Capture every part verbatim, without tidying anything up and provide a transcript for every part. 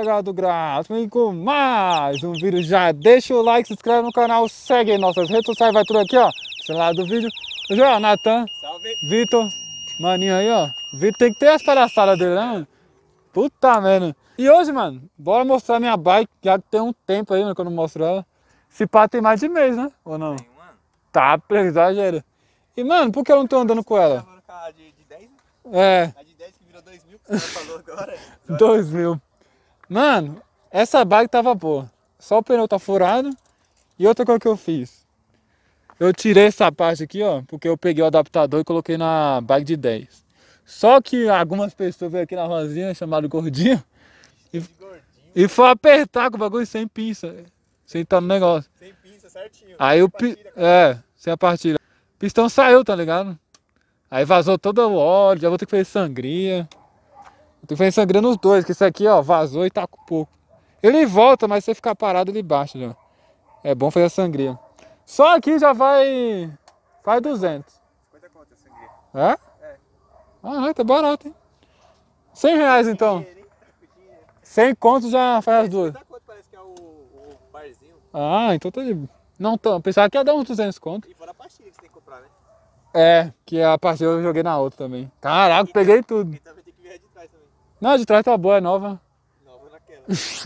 galera do Grau, vem com mais um vídeo. Já deixa o like, se inscreve no canal, segue nossas redes sociais, vai tudo aqui, ó, no lado do vídeo. Hoje, ó, Natan, Vitor, maninho aí, ó. Vitor tem que ter as palhaçadas dele, né, mano? Puta merda. E hoje, mano, bora mostrar minha bike, já que tem um tempo aí, mano, que eu não mostro ela. Se pá, tem mais de mês, né? Ou não? Tem, mano. Tá, exagero. E, mano, por que eu não tô andando com ela? De, de dez, né? É. A de dez que virou dois mil, que você falou agora. dois mil. Mano, essa bike tava boa. Só o pneu tá furado. E outra coisa que eu fiz. Eu tirei essa parte aqui, ó, porque eu peguei o adaptador e coloquei na bike de dez. Só que algumas pessoas veio aqui na rosinha, chamado Gordinho. E, e foi apertar com o bagulho sem pinça. Sem estar no negócio. Sem pinça, certinho. Aí o pi... É, sem a partilha. O pistão saiu, tá ligado? Aí vazou todo o óleo, já vou ter que fazer sangria. Vou ter que fazer sangria nos dois, que esse aqui, ó, vazou e tá com pouco. Ele volta, mas se você ficar parado, ele baixa já. É bom fazer a sangria. Só aqui já vai... Faz duzentos. cinquenta conto a sangria. É? É. Ah, tá barato, hein? cem reais então. cem conto já faz as duas. cinquenta conto parece que é o, o barzinho. Ah, então tá de... Não, tô, pensava que ia dar uns duzentos conto. E fora a pastilha que você tem que comprar, né? É, que a pastilha eu joguei na outra também. Caraca, e peguei tudo. E também tem que ver a de trás também. Não, a de trás tá boa, é nova. Nova naquela.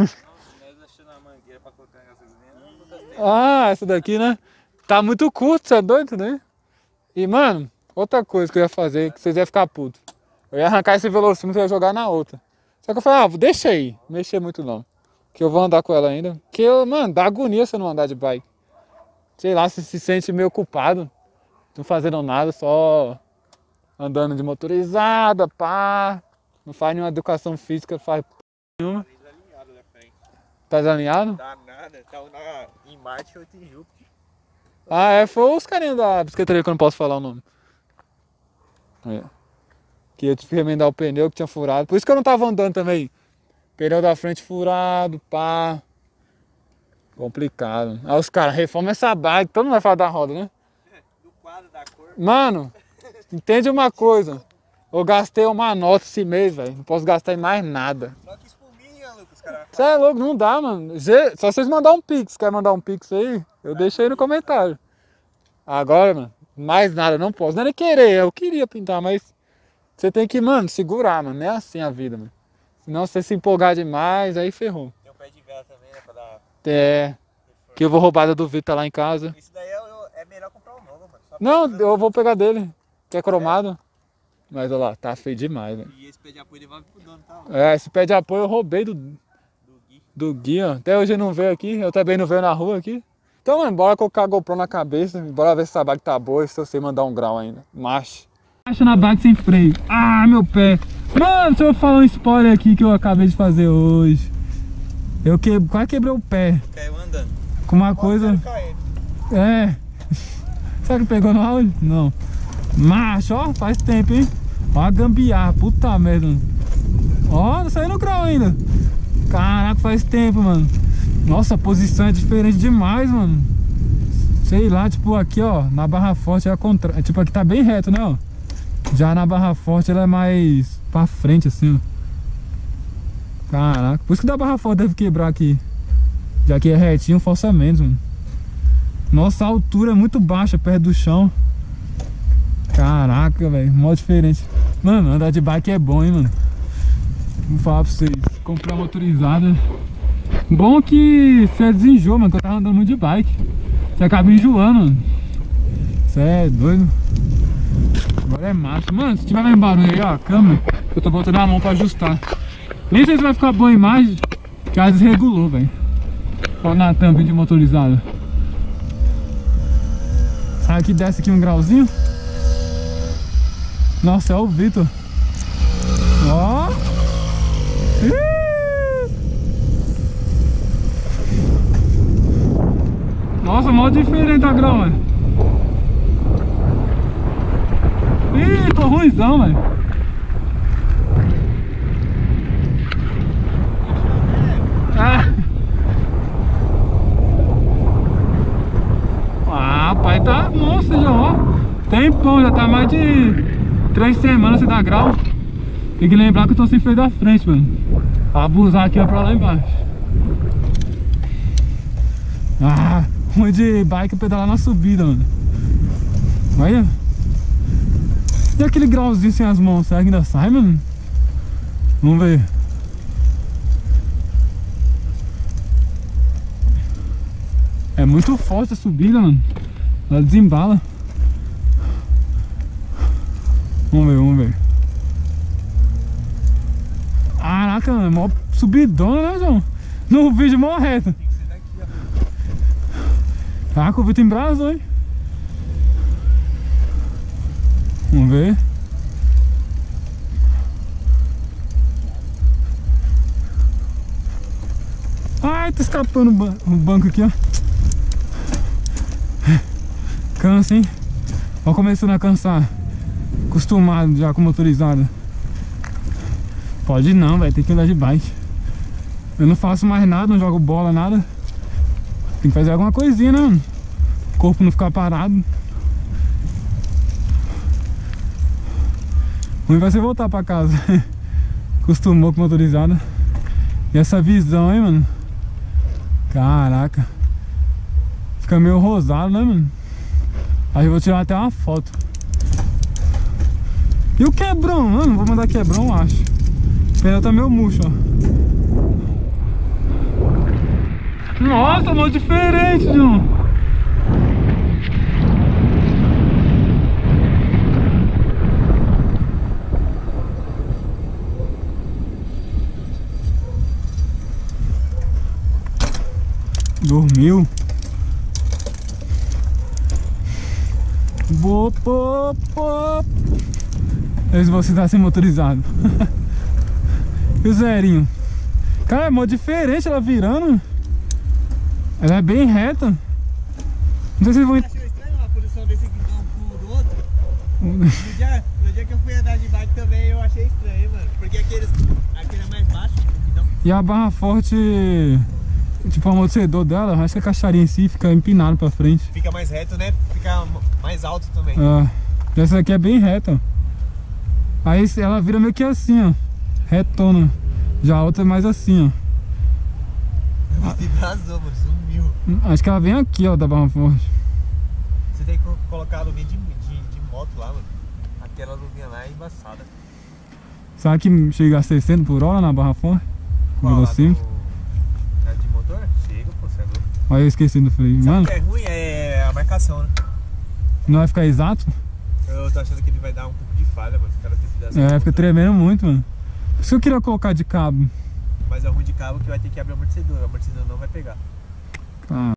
Ah, essa daqui, né? Tá muito curto, você é doido, né? E, mano, outra coisa que eu ia fazer, que vocês iam ficar putos. Eu ia arrancar esse velocímetro e ia jogar na outra. Só que eu falei, ah, deixa aí, não mexer muito não. Que eu vou andar com ela ainda. Que, eu, mano, dá agonia você não andar de bike. Sei lá, você se sente meio culpado. Não fazendo nada, só andando de motorizada, pá. Não faz nenhuma educação física, faz p nenhuma. Tá desalinhado na frente. Tá desalinhado? Tá nada, tá na, em Marte, outro em Júpiter. Ah, é, foi os carinhos da bicicletaria que eu não posso falar o nome. É. Que eu tive que remendar o pneu que tinha furado. Por isso que eu não tava andando também. Pneu da frente furado, pá. Complicado. Aí os caras, reforma essa bike, todo mundo vai falar da roda, né? Do quadro, da cor. Mano, entende uma coisa. Eu gastei uma nota esse mês, velho. Não posso gastar em mais nada. Só que espuminha, Lucas, cara. Você é louco, não dá, mano. Só vocês mandar um pix. Quer mandar um pix aí? Eu ah, deixei aí no comentário. Agora, mano, mais nada, não posso. Não era querer, eu queria pintar, mas você tem que, mano, segurar, mano. Não é assim a vida, mano. Senão você se empolgar demais, aí ferrou. Tem um pé de vela também, né, pra dar... É, que eu vou roubar da do Vitor lá em casa. Isso daí é, é melhor comprar um novo, mano. Só não, eu vou pegar dele, que é cromado. É. Mas olha lá, tá feio demais, velho. E esse pé de apoio devolve pro dono, tá? É, esse pé de apoio eu roubei do, do Gui. Do Gui, ó. Até hoje ele não veio aqui, eu também não veio na rua aqui. Então, mano, bora colocar a GoPro na cabeça, bora ver se essa bike tá boa e se eu sei mandar um grau ainda. Marcha. Marcha na bike sem freio. Ah, meu pé. Mano, deixa eu falar um spoiler aqui que eu acabei de fazer hoje. Eu que... quase quebrei o pé. Caiu andando. Com uma coisa... É. Será que pegou no áudio? Não. Macho, ó, faz tempo, hein? Ó a gambiarra, puta merda. Ó, não saiu no grau ainda. Caraca, faz tempo, mano. Nossa, a posição é diferente demais, mano. Sei lá, tipo aqui, ó, na Barra Forte é a contra... Tipo, aqui tá bem reto, né, ó. Já na Barra Forte ela é mais pra frente, assim, ó. Caraca, por isso que da Barra Forte deve quebrar aqui. Já que é retinho, força menos, mano. Nossa, a altura é muito baixa perto do chão. Caraca, velho, mó diferente. Mano, andar de bike é bom, hein, mano. Vou falar pra vocês. Comprar motorizada. Bom que você desenjoa, mano, que eu tava andando muito de bike. Você acaba enjoando, mano. Você é doido. Agora é massa. Mano, se tiver mais barulho aí, ó, a câmera, eu tô botando a mão pra ajustar. Nem sei se vai ficar boa a imagem, que às vezes regulou, velho. Olha na tampa de motorizada. Sai aqui, desce aqui um grauzinho. Nossa, é o Vitor. Ó. Nossa, mó diferente a grau, velho. Ih, tô ruimzão, velho. Ah. Ah, pai, tá monstro já, ó. Tempão, já tá mais de três semanas sem dar grau. Tem que lembrar que eu tô sem freio da frente, mano. Abusar aqui é pra lá embaixo. Ah, ruim de bike é pedalar na subida, mano. Olha. E aquele grauzinho sem as mãos, será que ainda sai, mano? Vamos ver. É muito forte a subida, mano. Ela desembala. Vamos ver, vamos ver. Caraca, mano, é mó subidona, né, João? No vídeo mó reto. Tem que ser daqui, ó. Caraca, o Vitor embrasou, hein? Vamos ver. Ai, tá escapando o, ban o banco aqui, ó. Cansa, hein? Ó, começando a cansar. Acostumado já com motorizada. Pode não, velho. Tem que andar de bike. Eu não faço mais nada, não jogo bola, nada. Tem que fazer alguma coisinha, né, mano? O corpo não ficar parado. Ruim vai ser voltar pra casa. Acostumou com motorizada. E essa visão, hein, mano? Caraca. Fica meio rosado, né, mano? Aí eu vou tirar até uma foto. E o quebrão, mano? Vou mandar quebrão, acho. O pneu tá meio murcho, ó. Nossa, mano, diferente, João. Dormiu. Bo, bo, bo. Esse você tá sem motorizado. E o zerinho? Cara, é mó diferente ela virando. Ela é bem reta. Não sei se vocês vão... Achou estranho a posição desse guidão pro do outro? No dia, no dia que eu fui andar de bike também eu achei estranho, mano. Porque aqueles, aquele é mais baixo, o guidão. E a barra forte, tipo o amortecedor dela, acho que a caixaria em si fica empinado pra frente. Fica mais reto, né? Fica mais alto também. É. Essa aqui é bem reta. Aí ela vira meio que assim, ó. Retona. Já a outra é mais assim, ó. Vazou, mano, sumiu. Acho que ela vem aqui, ó, da barra forte. Você tem que colocar a luvinha de, de, de moto lá, mano. Aquela luvinha lá é embaçada. Sabe que chega a sessenta por hora na barra forte? Qual? Lá Velocímetro. do... É de motor? Chega, pô, você é louco. Olha, eu esqueci do freio. Sabe Mano, o que é ruim? É a marcação, né? não vai ficar exato? Eu tô achando que ele vai dar um pouco de falha, mano. Os caras têm que dar essa É, fica motor. tremendo muito, mano. Por isso que eu queria colocar de cabo. Mas é ruim de cabo que vai ter que abrir o amortecedor. O amortecedor não vai pegar. Ah.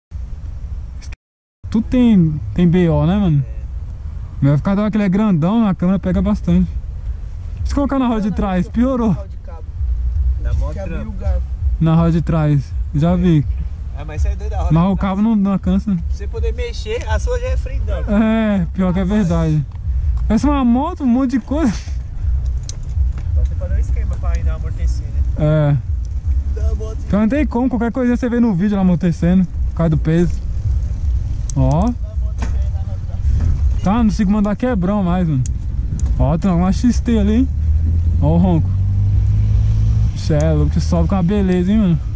Tudo tem, tem B O, né, mano? É. Mas vai ficar dando aquele é grandão, a câmera pega bastante. Se colocar na roda de trás, piorou. Dá mó trampo. Na roda de trás, já vi. É, mas isso aí é doido da roda. Mas o cabo não, não alcança. Pra você poder mexer, a sua já é frendão. É, pior que é verdade. Parece uma moto, um monte de coisa. Só você fazer um esquema pra ainda amortecer, né? É. Da moto. Então não tem como, qualquer coisa você vê no vídeo lá amortecendo, por causa do peso. Ó. Tá, não consigo mandar quebrão mais, mano. Ó, tem uma X T ali, hein? Ó o ronco. Cê é louco, você sobe com uma beleza, hein, mano.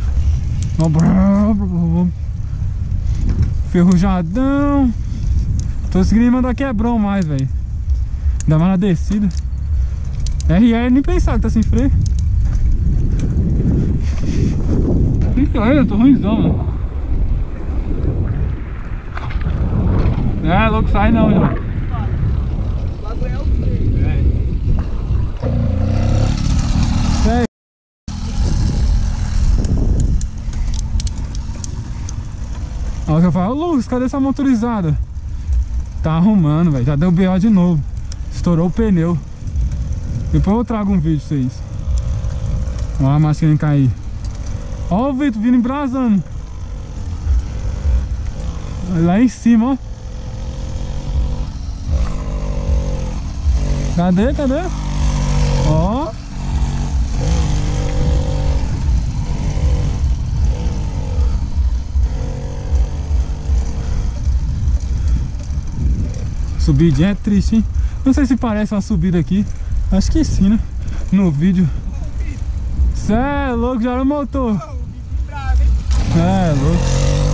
Ó, ferrujadão. Tô conseguindo mandar quebrão mais, velho. Ainda mais na descida. R R nem pensar que tá sem freio. Fica aí, eu tô ruimzão, mano. É, louco, sai não, João. Logo é o freio. É. Aí eu falo, Lucas, cadê essa motorizada? Tá arrumando, velho. Já deu B O de novo. Estourou o pneu. Depois eu trago um vídeo pra vocês. Ó a máscara querendo cair. Ó o Vitor vindo embrasando. Lá em cima, ó. Cadê, cadê? Ó. Subidinha é triste, hein? Não sei se parece uma subida aqui. Acho que sim, né? No vídeo. Cê é louco, já era o motor. É louco.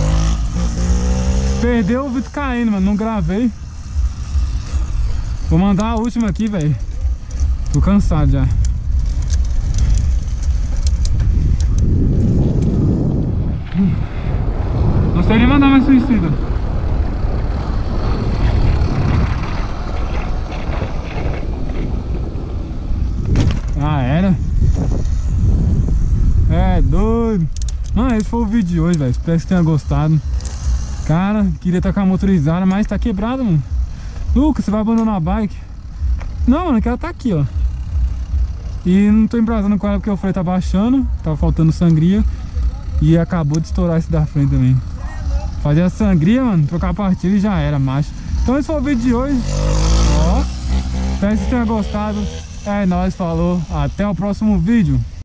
Perdeu o vídeo caindo, mano. Não gravei. Vou mandar a última aqui, velho. Tô cansado já. Não sei nem mandar mais suicida. Ah, era? É doido. Mano, esse foi o vídeo de hoje, velho. Espero que você tenha gostado. Cara, queria estar com a motorizada, mas tá quebrada, mano. Lucas, você vai abandonar a bike? Não, mano, que ela tá aqui, ó. E não tô embrasando com ela porque o freio tá baixando. Tava faltando sangria. E acabou de estourar esse da frente também. Fazer a sangria, mano, trocar a partida e já era, macho. Então esse foi o vídeo de hoje. Ó. Espero que você tenha gostado. É nóis, falou. Até o próximo vídeo.